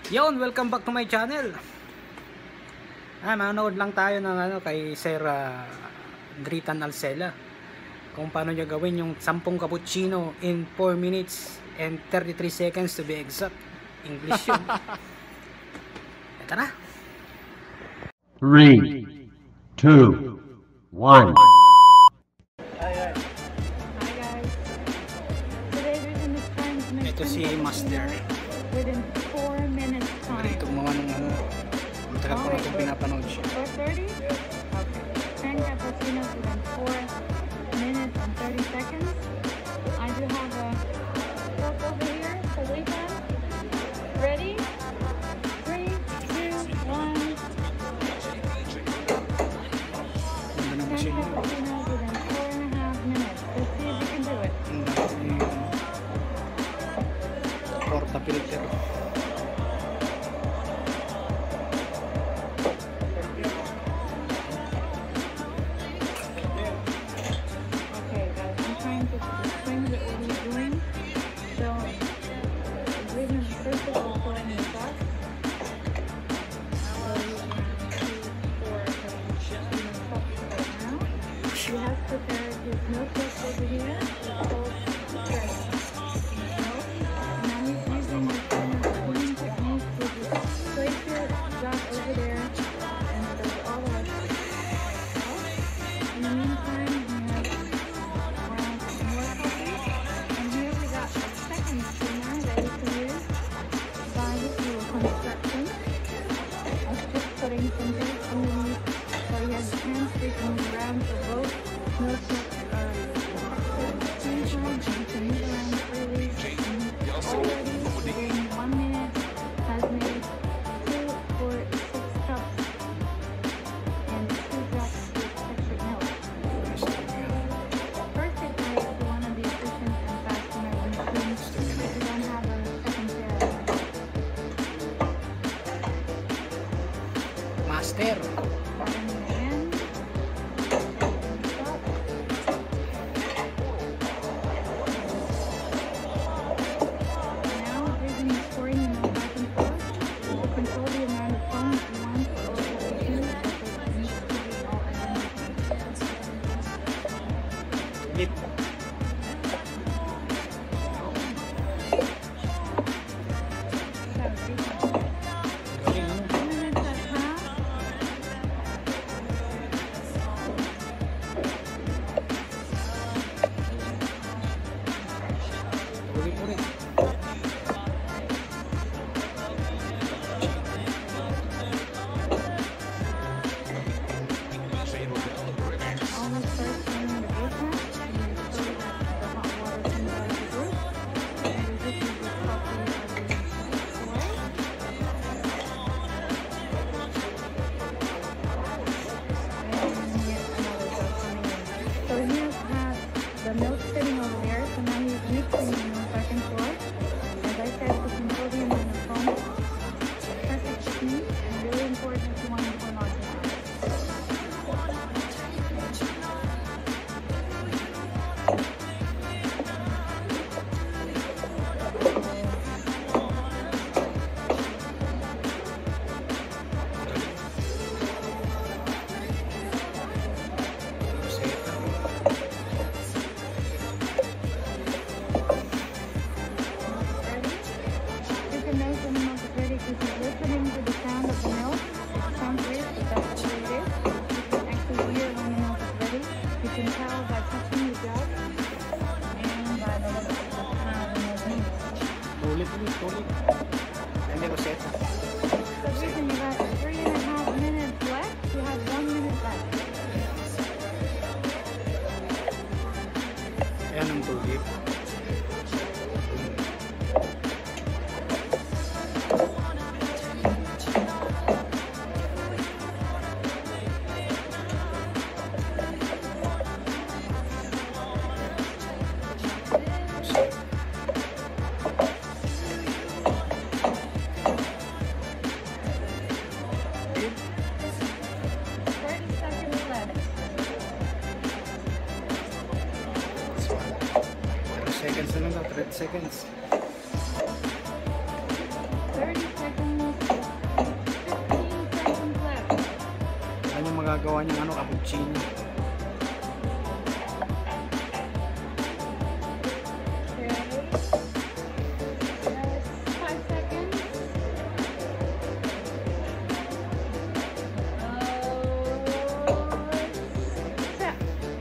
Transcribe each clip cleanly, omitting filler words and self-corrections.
Yon, welcome back to my channel. Manonood lang tayo ng kay Sir Dritan Alcela kung paano niya gawin yung 10 cappuccino in 4 minutes and 33 seconds to be exact. English yun. Ito na. 3, 2, 1. Hi guys. Today we're going to try to make Ito si Master. within 4 minutes time. Marito gumawa ng matagal ko na itong pinapanood siya. 4:30? Okay. 10 cappuccinos within 4 minutes and 30 seconds. I do have a cup over here to wait on. Ready? 3, 2, 1. Ganda ng 10 machine. cappuccinos within 4.5 minutes. Let's see if you can do it. Porta filter. Okay, guys, I'm trying to explain a bit what he's doing. So, we're going to first of all pour in the sauce. So, we're going to pour the sauce right now. He has prepared his milk over here. It's called fresh milk. Now he's using his kind of cleaning technique to just place your jar over there and throw all the rest of it out. In the meantime, and here we got a second spinner that you can use by this little construction. I was just putting some things underneath so he has his hands free to move around for both milk are inside and you can move around freely. And already within 1 minute has made 2 or 6 cups and 2 drops of electric milk. Perfect way if you want to be efficient and fast and everything if you don't have a second pair. Master. Now Disney is pouring the milk back and forth. You will control the amount of foam that you want or what you do because it needs to be all Lip. Galing, no? 2 minutes at half. Ulit. Almost first in the basement. And you so that the hot water comes out of the roof. And this is the coffee as we pour. And yet another cup coming in. So he has the milk sitting over there. So now he's mixing the milk back and forth. As I said, to control the amount of foam. Perfect technique and really important if you want to pour on your Ready? You can know when the milk is ready because he's listening to the sound of the milk. It sounds weird, but that's the way it is. You can actually hear when the milk is ready. You can tell by touching the jug and by the look of how the milk moves. Ulit. Hindi ko set. So Jason, you got 3.5 minutes left. You have 1 minute left. Ayan ang tubig. seconds na lang daw, 30 seconds. 30 seconds. magagawa niyang ano, cappuccino. Okay. That's 5 seconds. Set.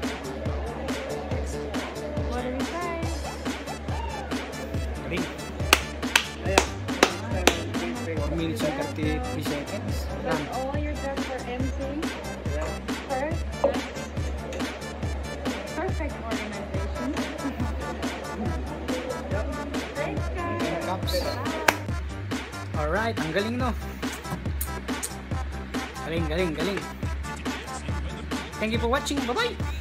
What do we say? Galing. Ayan. 4 minutes and 33 seconds. That's all you're done for MC. First. Perfect organization. Thanks, guys. Cups. Alright, ang galing, no? Galing. Thank you for watching. Bye-bye!